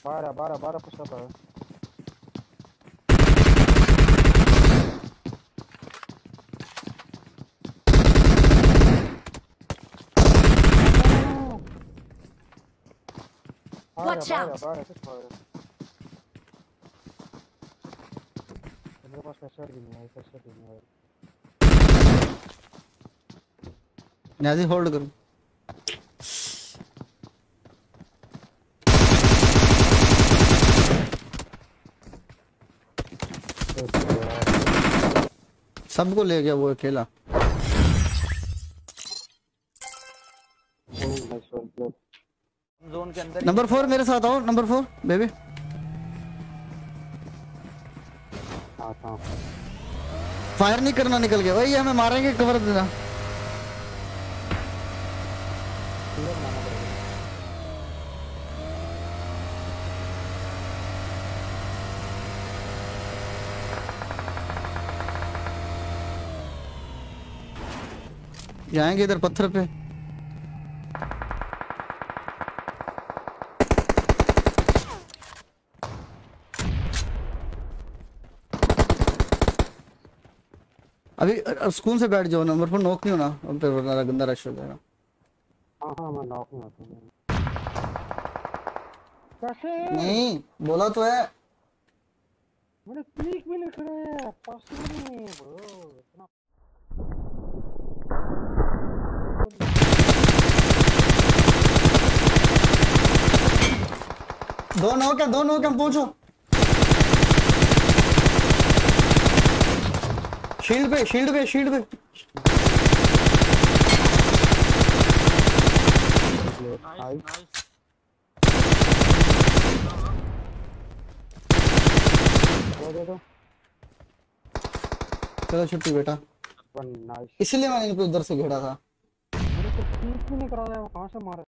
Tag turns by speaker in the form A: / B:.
A: बारह बारह बारह पुश अप है।
B: Watch out!
A: बारह कुछ बारह। मेरे पास फैशर भी नहीं है, फैशर भी नहीं है।
C: नाजी होल्ड करो। सबको ले गया वो अकेला।
D: जोन के अंदर
C: नंबर 4 मेरे साथ आओ, नंबर 4 बेबी।
A: आता हूँ।
C: फायर नहीं करना, निकल गया भाई, हमें मारेंगे, कवर देना। जाएंगे इधर पत्थर पे। अभी स्कूल से बैठ जाओ, नंबर 4 नॉक नहीं होना, अब फिर वरना गंदा रश हो जाएगा।
A: हाँ मैं नॉक नहीं होता हूँ। कैसे?
C: नहीं बोला तो है।
A: मैंने क्लिक भी नहीं करा, पॉसिबल नहीं है ब्रो इतना।
C: दो नॉक है, दो नॉक है, पूछो। शील्ड पे, शील्ड पे, शील्ड पे।
D: नाइस।
A: दे दो।
C: चलो छुट्टी बेटा।
A: नाइस।
C: इसलिए मैंने इनको उधर से घेरा था।
A: मैंने तो क्लिक भी नहीं करा, वो कहाँ से मारा।